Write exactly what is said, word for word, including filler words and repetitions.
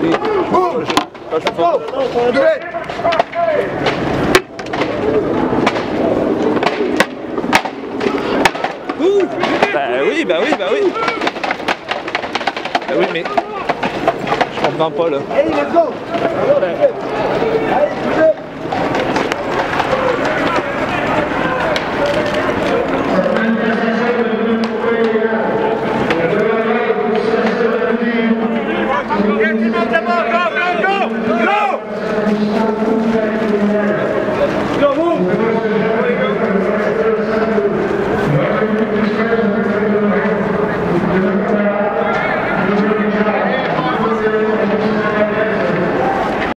Oui. Boum. Let's go. Do it. Ouh. Bah oui, bah oui, bah oui. Bah oui, mais je comprends pas là. Allez, let's go. Allez,